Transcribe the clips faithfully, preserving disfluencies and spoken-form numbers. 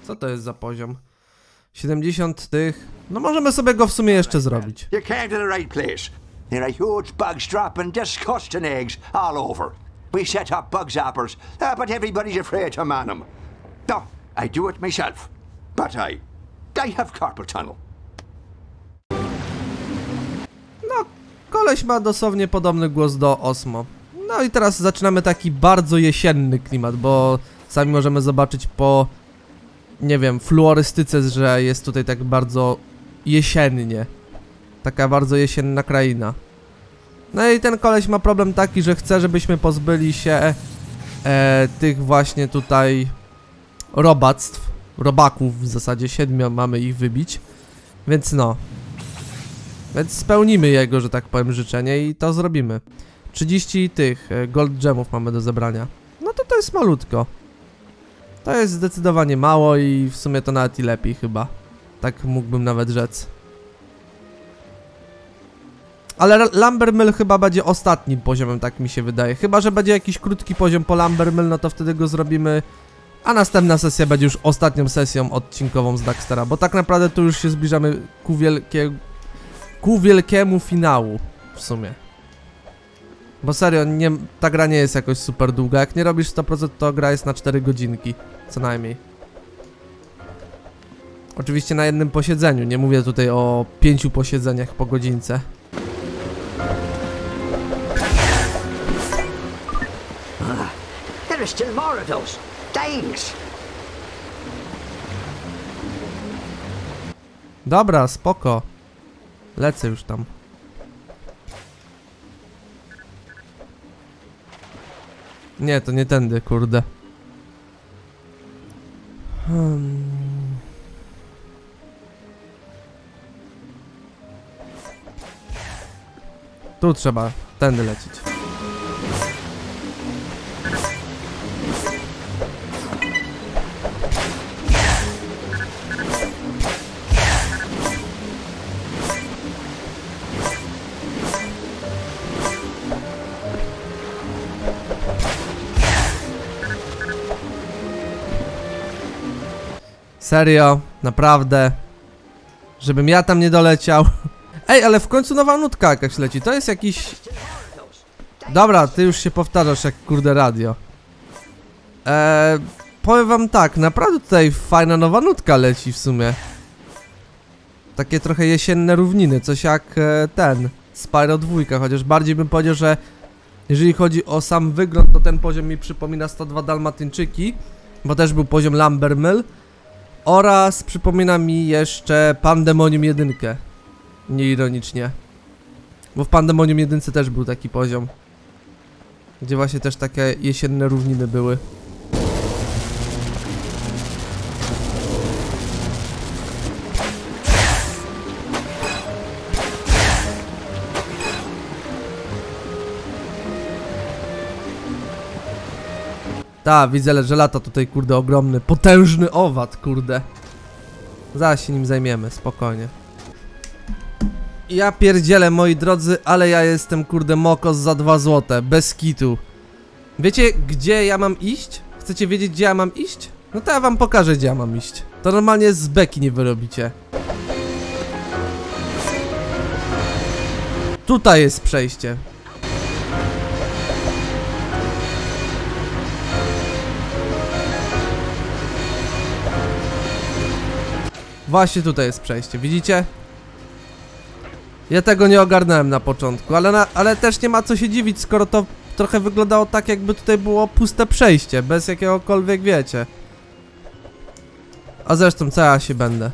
Co to jest za poziom? siedemdziesiąt tych... No możemy sobie go w sumie jeszcze zrobić. You came to the right place. There are huge bugs dropping disgusting eggs all over. We set up bug zappers, uh, but everybody's afraid to man them. No, I do it myself. But I... I have carpal tunnel. No, koleś ma dosłownie podobny głos do Osmo. No i teraz zaczynamy taki bardzo jesienny klimat, bo sami możemy zobaczyć po... nie wiem, fluorystyce, że jest tutaj tak bardzo jesiennie. Taka bardzo jesienna kraina. No i ten koleś ma problem taki, że chce, żebyśmy pozbyli się e, tych właśnie tutaj robactw, robaków w zasadzie, siedmiu mamy ich wybić. Więc no. Więc spełnimy jego, że tak powiem, życzenie i to zrobimy. trzydzieści tych e, gold gemów mamy do zebrania. No to to jest malutko. To jest zdecydowanie mało i w sumie to nawet i lepiej chyba. Tak mógłbym nawet rzec. Ale Lumbermill chyba będzie ostatnim poziomem, tak mi się wydaje. Chyba że będzie jakiś krótki poziom po Lumbermill, no to wtedy go zrobimy. A następna sesja będzie już ostatnią sesją odcinkową z Daxtera. Bo tak naprawdę tu już się zbliżamy ku, wielkie... ku wielkiemu finału. W sumie. Bo serio, nie, ta gra nie jest jakoś super długa. Jak nie robisz sto procent, to gra jest na cztery godzinki. Co najmniej. Oczywiście na jednym posiedzeniu. Nie mówię tutaj o pięciu posiedzeniach po godzince. There are still more of those things. Dobra, spoko. Lecę już tam. Nie, to nie tędy, kurde. Hmm. Tu trzeba tędy lecieć. Serio, naprawdę. Żebym ja tam nie doleciał. Ej, ale w końcu nowa nutka jakaś leci. To jest jakiś... Dobra, ty już się powtarzasz jak kurde radio. Eee, powiem wam tak, naprawdę tutaj fajna nowa nutka leci w sumie. Takie trochę jesienne równiny, coś jak e, ten Spyro dwa, chociaż bardziej bym powiedział, że jeżeli chodzi o sam wygląd, to ten poziom mi przypomina sto dwa Dalmatyńczyki, bo też był poziom Lumbermill. Oraz przypomina mi jeszcze Pandemonium jeden. Nieironicznie. Bo w Pandemonium jeden też był taki poziom, gdzie właśnie też takie jesienne równiny były. Ta, widzę, że lata tutaj, kurde, ogromny, potężny owad, kurde. Zaraz się nim zajmiemy, spokojnie. Ja pierdzielę, moi drodzy, ale ja jestem, kurde, mokos za dwa złote, bez kitu. Wiecie, gdzie ja mam iść? Chcecie wiedzieć, gdzie ja mam iść? No to ja wam pokażę, gdzie ja mam iść. To normalnie z beki nie wyrobicie. Tutaj jest przejście. Właśnie tutaj jest przejście, widzicie? Ja tego nie ogarnąłem na początku, ale, na, ale też nie ma co się dziwić, skoro to trochę wyglądało tak, jakby tutaj było puste przejście, bez jakiegokolwiek, wiecie. A zresztą, co ja się będę?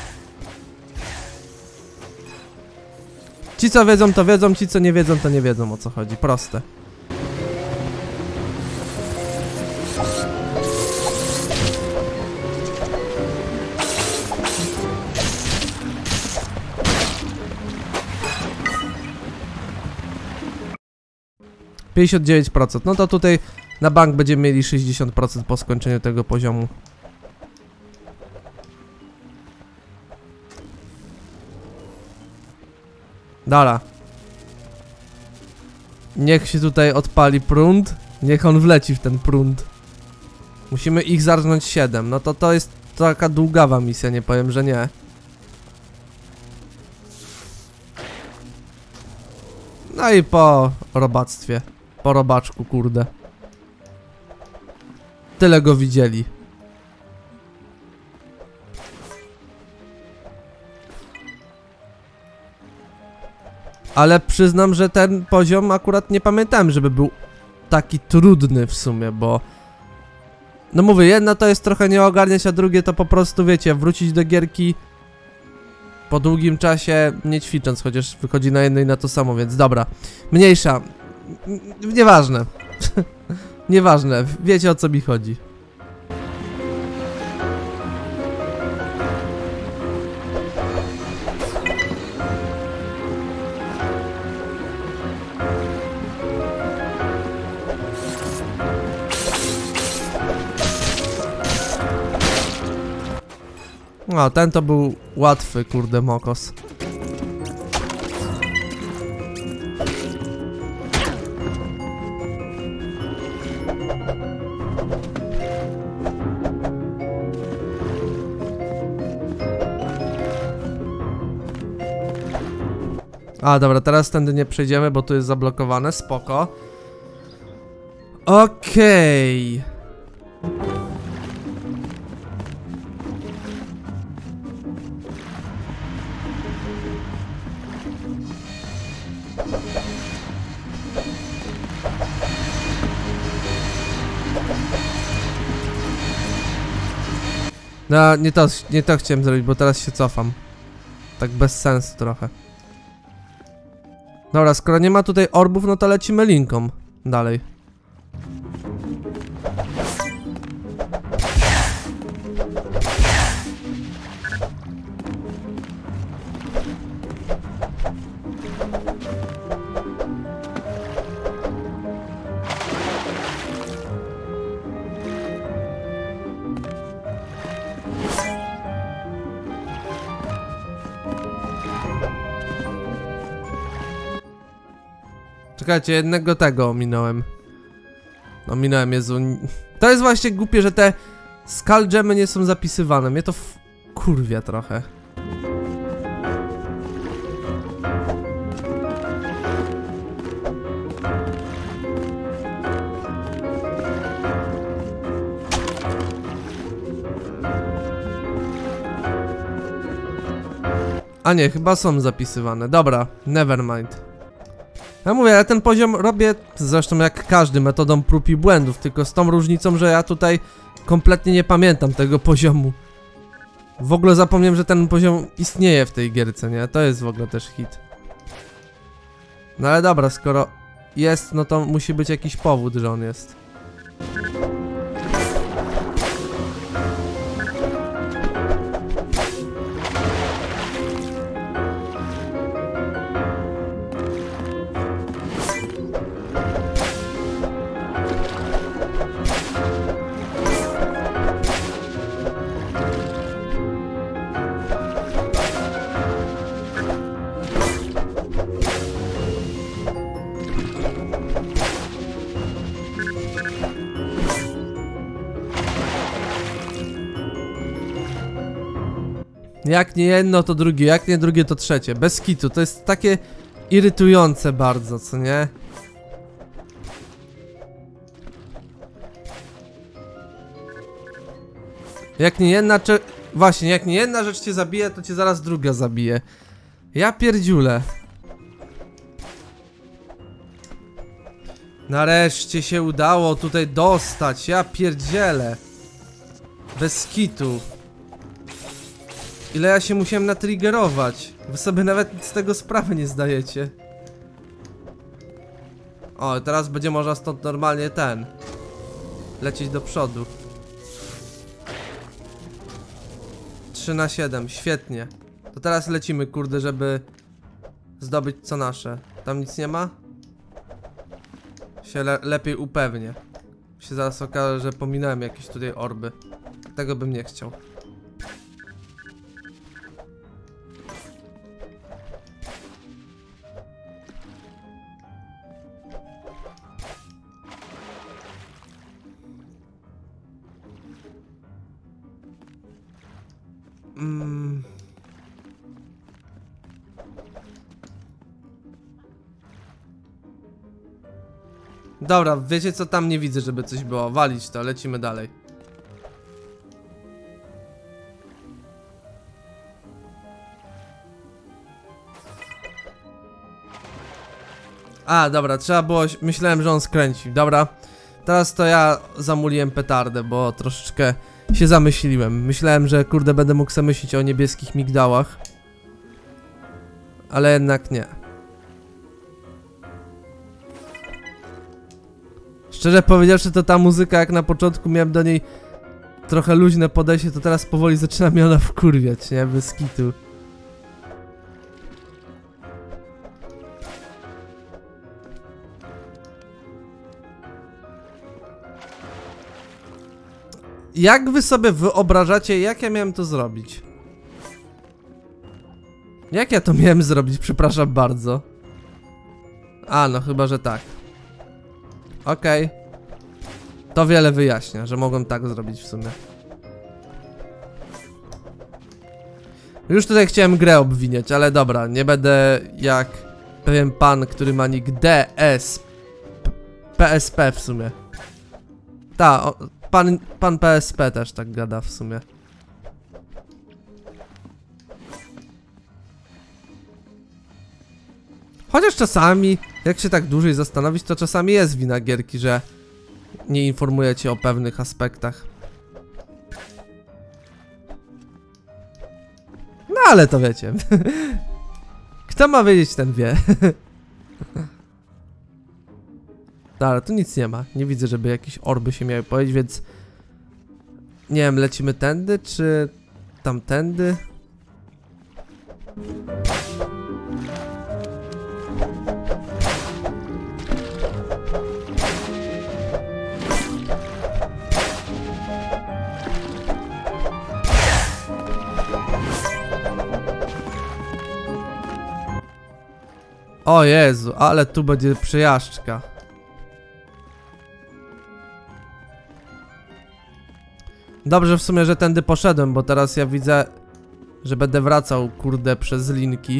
Ci co wiedzą, to wiedzą, ci co nie wiedzą, to nie wiedzą, o co chodzi, proste. pięćdziesiąt dziewięć procent, no to tutaj na bank będziemy mieli sześćdziesiąt procent po skończeniu tego poziomu. Dobra. Niech się tutaj odpali prąd. Niech on wleci w ten prąd. Musimy ich zarżnąć siedem, no to to jest taka długawa misja, nie powiem, że nie. No i po robactwie. Po robaczku, kurde. Tyle go widzieli. Ale przyznam, że ten poziom akurat nie pamiętałem, żeby był taki trudny w sumie, bo... No mówię, jedna to jest trochę nie ogarniać, a drugie to po prostu, wiecie, wrócić do gierki po długim czasie, nie ćwicząc, chociaż wychodzi na jedno i na to samo, więc dobra. Mniejsza. Nieważne. Nieważne, wiecie o co mi chodzi. No, ten to był łatwy, kurde, mokos. A, dobra, teraz tędy nie przejdziemy, bo tu jest zablokowane, spoko. Okej. Okay. No, nie to, nie to chciałem zrobić, bo teraz się cofam. Tak bez sensu trochę. Dobra, skoro nie ma tutaj orbów, no to lecimy linką dalej. Czekajcie, jednego tego ominąłem. No, minąłem, Jezu. To jest właśnie głupie, że te skull gemy nie są zapisywane. Mnie to w... kurwia trochę. A nie, chyba są zapisywane. Dobra, never mind. Ja mówię, ja ten poziom robię zresztą jak każdy, metodą prób i błędów, tylko z tą różnicą, że ja tutaj kompletnie nie pamiętam tego poziomu. W ogóle zapomniałem, że ten poziom istnieje w tej gierce, nie? To jest w ogóle też hit. No ale dobra, skoro jest, no to musi być jakiś powód, że on jest. Jak nie jedno, to drugie, jak nie drugie, to trzecie. Bez kitu, to jest takie irytujące bardzo, co nie? Jak nie jedna, czy... Właśnie, jak nie jedna rzecz cię zabije, to cię zaraz druga zabije. Ja pierdziulę. Nareszcie się udało tutaj dostać, ja pierdzielę. Bez kitu. Ile ja się musiałem natriggerować. Wy sobie nawet z tego sprawy nie zdajecie. O, teraz będzie można stąd normalnie ten lecieć do przodu. trzy na siedem, świetnie. To teraz lecimy, kurde, żeby zdobyć co nasze. Tam nic nie ma? Się le lepiej upewnię. Się zaraz okaże, że pominąłem jakieś tutaj orby. Tego bym nie chciał. Mm. Dobra, wiecie co, tam nie widzę, żeby coś było. Walić to, lecimy dalej. A, dobra, trzeba było... Myślałem, że on skręcił. Dobra, teraz to ja zamuliłem petardę, bo troszeczkę się zamyśliłem. Myślałem, że kurde będę mógł sobie myśleć o niebieskich migdałach. Ale jednak nie. Szczerze powiedziawszy, to ta muzyka, jak na początku miałem do niej trochę luźne podejście, to teraz powoli zaczyna mnie ona wkurwiać, nie? Bez kitu. Jak wy sobie wyobrażacie, jak ja miałem to zrobić? Jak ja to miałem zrobić? Przepraszam bardzo. A, no chyba, że tak. Okej. Okay. To wiele wyjaśnia, że mogłem tak zrobić w sumie. Już tutaj chciałem grę obwiniać, ale dobra, nie będę jak pewien pan, który ma nick D S P S P w sumie. Ta, o, pan, pan P S P też tak gada w sumie. Chociaż czasami, jak się tak dłużej zastanowić, to czasami jest wina gierki, że nie informuje cię o pewnych aspektach. No ale to wiecie. Kto ma wiedzieć, ten wie. Dobra, tu nic nie ma. Nie widzę, żeby jakieś orby się miały pojawić, więc... Nie wiem, lecimy tędy, czy... tamtędy? O Jezu, ale tu będzie przejażdżka. Dobrze w sumie, że tędy poszedłem, bo teraz ja widzę, że będę wracał, kurde, przez linki.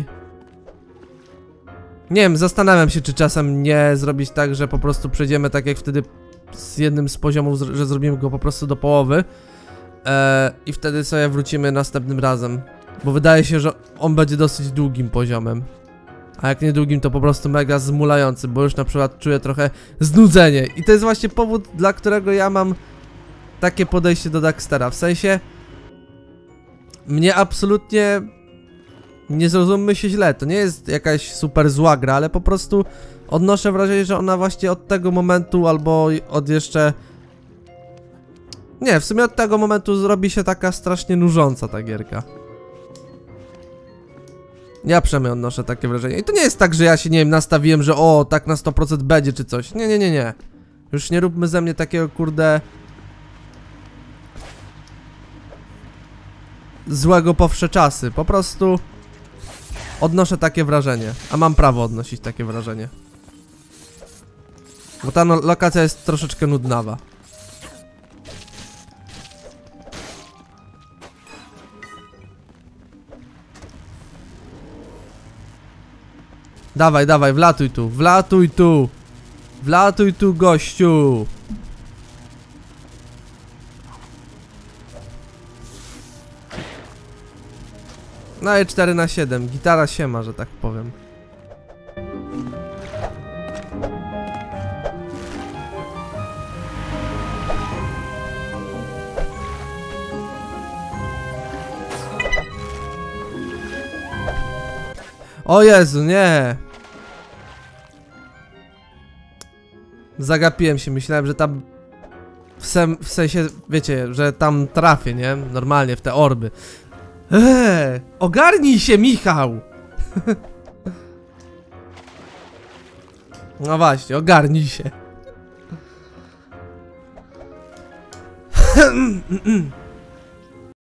Nie wiem, zastanawiam się, czy czasem nie zrobić tak, że po prostu przejdziemy tak jak wtedy z jednym z poziomów, że zrobimy go po prostu do połowy. Eee, I wtedy sobie wrócimy następnym razem. Bo wydaje się, że on będzie dosyć długim poziomem. A jak nie długim, to po prostu mega zmulający, bo już na przykład czuję trochę znudzenie. I to jest właśnie powód, dla którego ja mam takie podejście do Daxtera. W sensie... Mnie absolutnie... Nie zrozummy się źle, to nie jest jakaś super zła gra, ale po prostu odnoszę wrażenie, że ona właśnie od tego momentu, albo od jeszcze... Nie, w sumie od tego momentu zrobi się taka strasznie nużąca ta gierka. Ja przynajmniej odnoszę takie wrażenie. I to nie jest tak, że ja się, nie wiem, nastawiłem, że o, tak na sto procent będzie czy coś. Nie, nie, nie, nie. Już nie róbmy ze mnie takiego, kurde... złego po wsze czasy. Po prostu... odnoszę takie wrażenie. A mam prawo odnosić takie wrażenie. Bo ta no lokacja jest troszeczkę nudnawa. Dawaj, dawaj, wlatuj tu, wlatuj tu. Wlatuj tu, gościu. No i cztery na siedem, gitara się ma, że tak powiem. O Jezu, nie. Zagapiłem się, myślałem, że tam w, sem w sensie, wiecie, że tam trafię, nie? Normalnie w te orby. Eee, ogarnij się, Michał! No właśnie, ogarnij się.